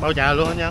Thôi chà luôn anh nha.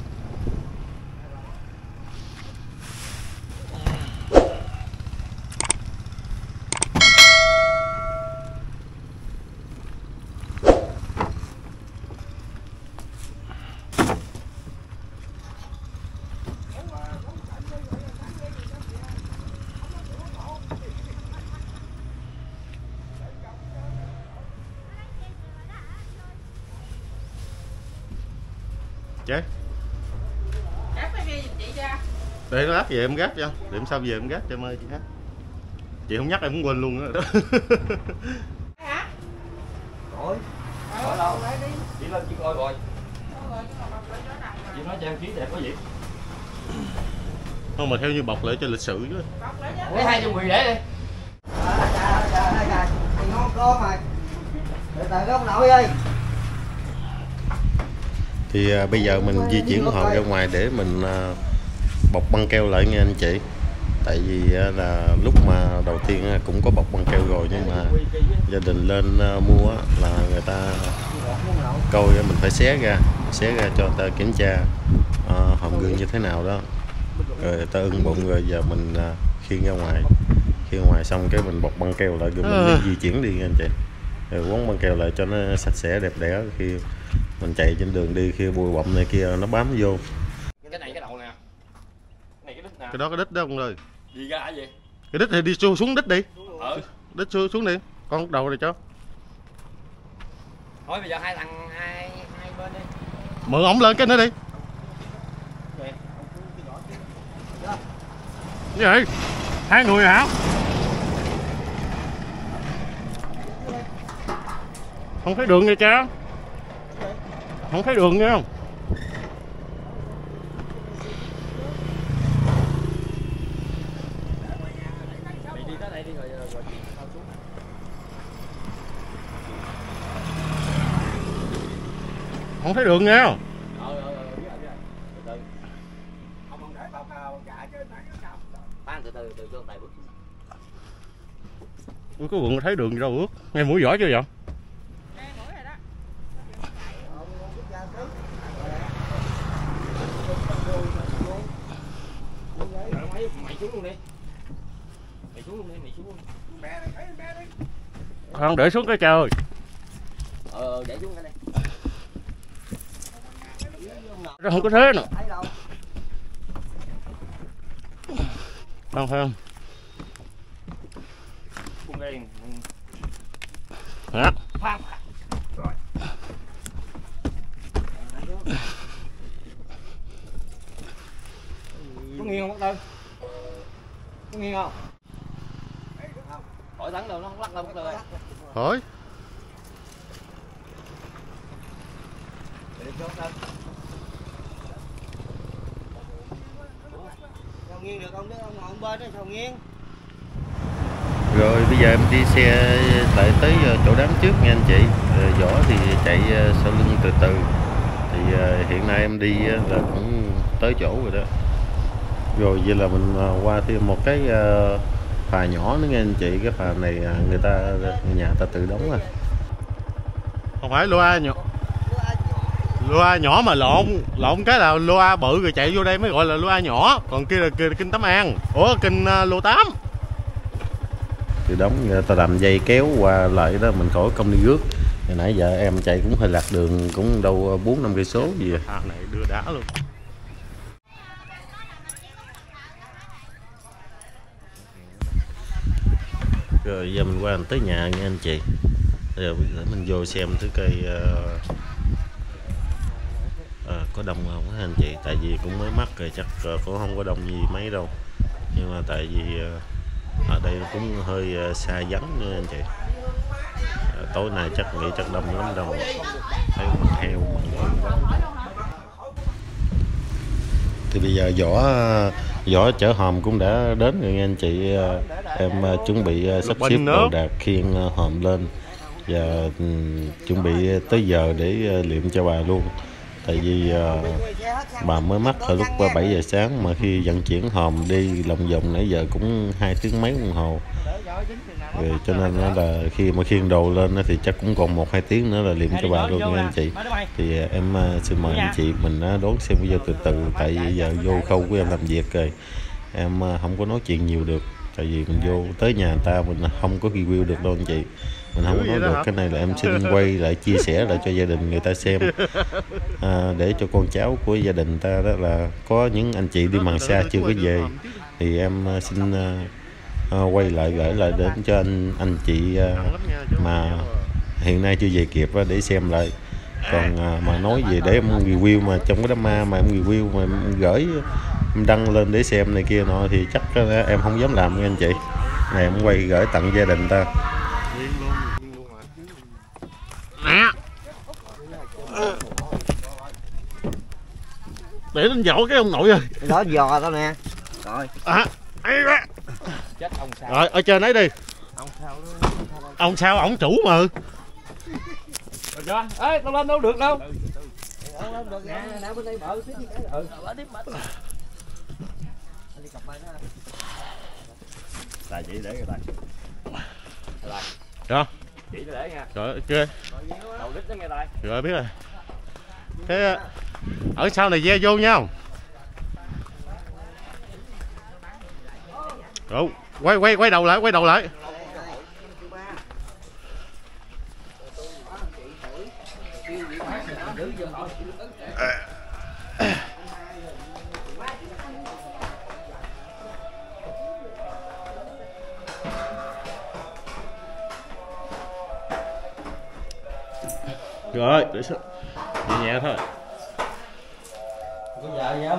Chế Gắp cái bia giùm chị cho. để nó lát về em gáp cho, để sao về em gáp cho em ơi chị ha. Chị không nhắc em cũng quên luôn đó. Hả? Rồi. Ở đâu? Đi. Chị lên chị coi rồi. Rồi nhưng mà bọc lại chỗ nào mà. Chị nói trang trí đẹp quá vậy. Không mà theo như bọc lại cho lịch sự chứ. Bọc lại cho. Lấy 210 để đi. Trời, ngon con rồi. Từ từ ông nội ơi. Thì bây giờ mình di chuyển hòn ra ngoài để mình bọc băng keo lại nha anh chị. Tại vì là lúc mà đầu tiên cũng có bọc băng keo rồi, nhưng mà gia đình lên mua là người ta coi mình phải xé ra cho người ta kiểm tra hòm gương như thế nào đó, rồi người ta ưng bụng, rồi giờ mình khiêng ra ngoài xong cái mình bọc băng keo lại rồi mình đi di chuyển đi nha anh chị, rồi quấn băng keo lại cho nó sạch sẽ đẹp đẽ, khi mình chạy trên đường đi khi bụi bặm này kia nó bám vô. Cái này cái đầu nè. Cái này cái đít nè. Cái đó cái đít đó ông ơi. Gì ra hả vậy? Cái đít thì đi xuống đít đi. Đít xuống đi. Con đầu này cho. Thôi bây giờ hai thằng hai bên đi. Mượn ổng lên cái nữa đi. Gì vậy? Hai người hả? Không thấy đường nha cha. Không thấy đường nha. Đi tới đây đi rồi sao xuống. Không thấy đường nha. Từ từ tay bước. Ui, có vườn thấy đường gì đâu ướt. Nghe mũi giỏi chưa vậy? Nghe mũi rồi đó. Mày xuống luôn đi. Mày xuống luôn đi, mày xuống luôn. Không, để xuống cái trời. Để xuống cái đây. Nó không có thế nè. Không phải không? Buông đây. Hả? Rồi. Có nghiêng không bác Tư? Có nghiêng không? Khỏi thắng đâu, nó không lắc đâu bác Tư ơi. Khỏi. Để cho Tư. Sao nghiêng được ông đó, ông ngồi bên đó sao nghiêng? Rồi bây giờ em đi xe lại tới chỗ đám trước nha anh chị. Võ thì chạy sau lưng từ từ. Thì hiện nay em đi là cũng tới chỗ rồi đó. Rồi vậy là mình qua thêm một cái phà nhỏ nữa nha anh chị. Cái phà này nhà ta tự đóng à. Không phải loa nhỏ. Loa nhỏ mà lộn cái là loa bự rồi chạy vô đây mới gọi là loa nhỏ, còn kia là kinh Tắm An. Ủa kinh lô 8. Tự đóng người ta làm dây kéo qua lại đó, mình khỏi công đi rước. Hồi nãy giờ em chạy cũng hơi lạc đường, cũng đâu 4-5 cây số gì vậy. Phà này đưa đá luôn. Rồi giờ mình qua tới nhà nha anh chị. Giờ mình vô xem thứ cây có đông không á anh chị, tại vì cũng mới mắc rồi, chắc cũng không có đông gì mấy đâu, nhưng mà tại vì ở đây cũng hơi xa vắng nha anh chị. Tối nay chắc nghĩ chắc đông lắm đâu, thấy con heo thì bây giờ võ chở hòm cũng đã đến rồi nha anh chị. Em chuẩn bị sắp xếp đồ đạc khiêng hòm lên và chuẩn bị tới giờ để liệm cho bà luôn. tại vì bà mới mất từ lúc 7 giờ sáng, mà khi vận chuyển hòm đi lòng vòng nãy giờ cũng 2 tiếng mấy đồng hồ rồi, cho nên là khi mà khiêng đồ lên thì chắc cũng còn 1-2 tiếng nữa là liệm cho bà luôn nha anh chị. Thì em xin mời anh chị mình đón xem video từ từ, tại vì giờ vô khâu của em làm việc rồi, em không có nói chuyện nhiều được, tại vì mình vô tới nhà người ta mình không có review được đâu anh chị, mình không có nói được. Cái này là em xin quay lại chia sẻ lại cho gia đình người ta xem, để cho con cháu của gia đình ta đó là có những anh chị đi màn xa chưa có về, thì em xin quay lại gửi lại đến cho anh chị mà hiện nay chưa về kịp để xem lại. Còn mà nói về để em review mà trong cái đám ma mà em review mà em gửi em đăng lên để xem này kia nọ thì chắc em không dám làm nha anh chị. Này em quay gửi tặng gia đình ta. Nè, để lên vỏ cái ông nội ơi. Đó giò tao nè. Rồi. Chết ông sao? Rồi ở trên ấy đi. Ông sao ổng chủ mà. Rồi cho. Ê, tao lên đâu được đâu. Không được nè, nè bên đây bợ xíu cái. Bợ tiếp bợ. Đi cặp mai đó. Tài chỉ để cái tài. Tài. Rồi. Chỉ để nha. Rồi ok. Đầu đít đó nghe tài. Rồi biết rồi. Thế ở sau này ve vô nhau. Rồi, quay đầu lại, quay đầu lại. Rồi, để xuống. Nhẹ nhẹ thôi. Có vợ gì không?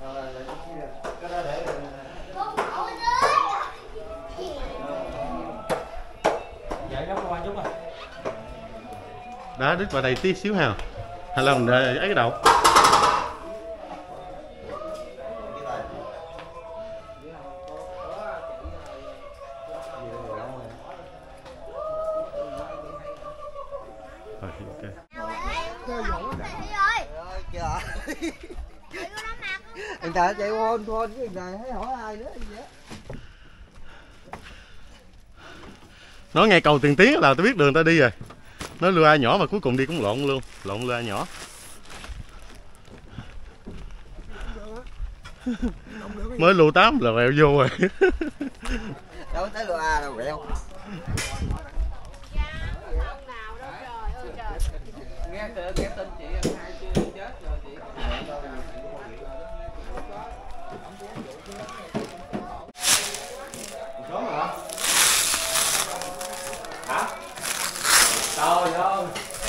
Dạ giống qua chút rồi. Đó, đít vào đây tí xíu ha. Hay là mình ấy cái đầu. Rồi, ok. Anh ta chạy hôn thôi chứ này thấy hỏi ai nữa vậy? Nói ngay cầu Tiền Tiến là tôi biết đường ta đi rồi. Nói lưa ai nhỏ mà cuối cùng đi cũng lộn luôn, lộn lưa ai nhỏ. Mới lù 8 là vèo vô rồi. Đâu tới lùa A đâu vèo. Nghe tin chị hai chưa chết rồi chị. Hả? Trời ơi.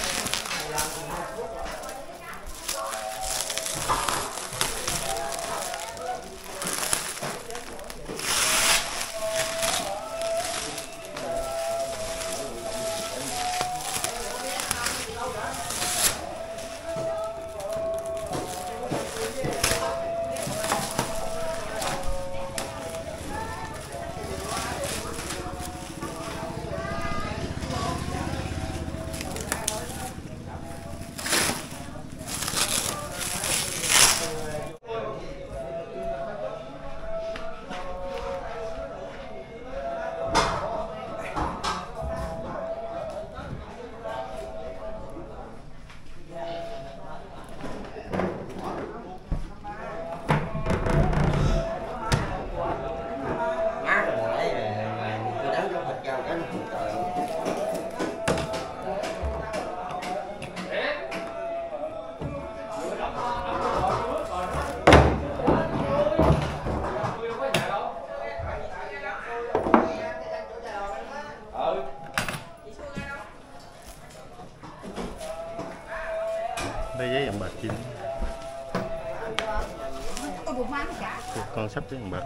Đây giấy vàng bạc chim. Con sắp giấy vàng bạc.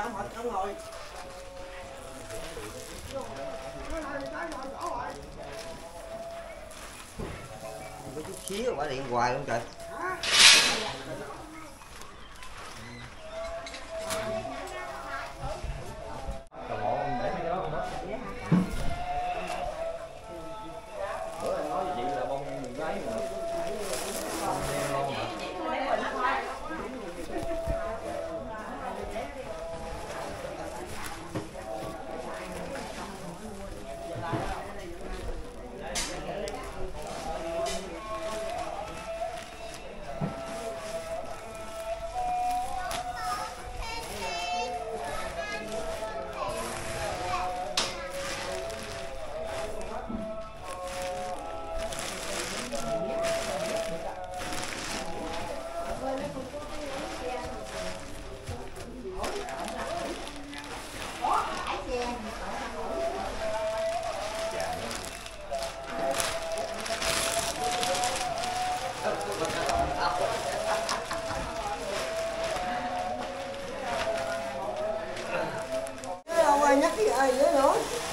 Có chút xíu quả điện hoài luôn trời. Nhắc cái gì nữa.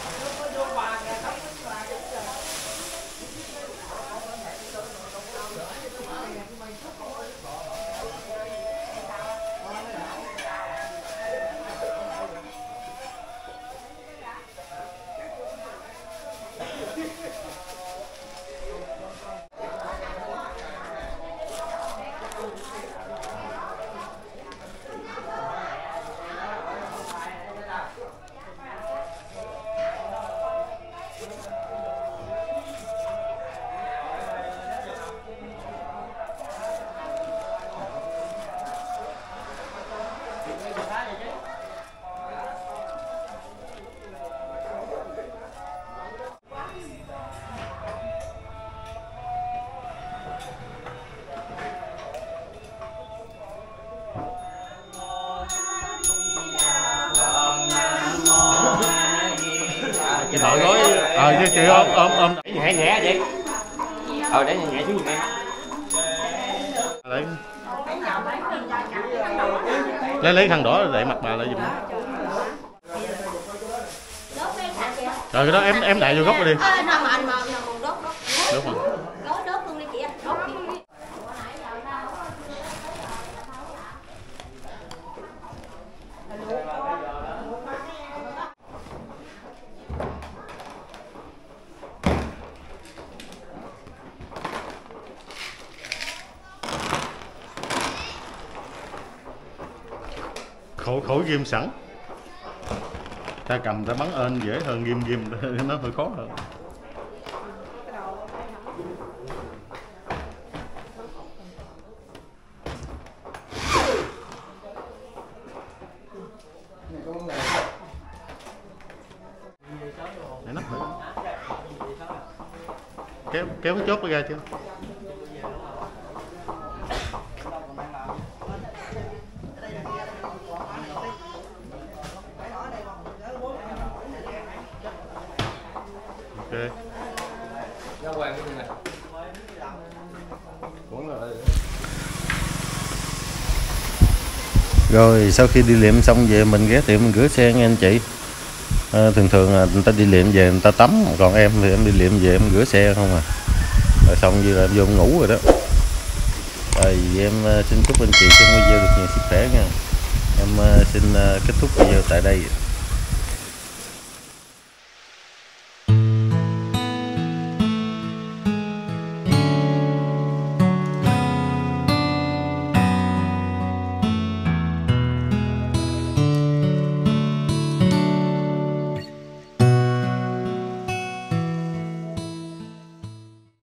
Chị nội gói chứ chị ôm Nhẹ nhẹ vậy. Để nhẹ xuống giùm em. lấy khăn đỏ để mặt bà lại giùm. Rồi cái đó em đại vô gốc rồi đi. Đốt rồi. Khẩu ghim sẵn, ta cầm ta bắn ên dễ hơn, ghim nó hơi khó hơn. Để nắp nữa. Kéo cái chốt ra chưa? Rồi sau khi đi liệm xong về mình ghé tiệm mình rửa xe nghe anh chị. Thường người ta đi liệm về người ta tắm, còn em thì em đi liệm về em rửa xe không à. Rồi xong như là em vô ngủ rồi đó. Rồi em xin chúc anh chị trong video được nhiều sức khỏe nha. Em xin kết thúc video tại đây.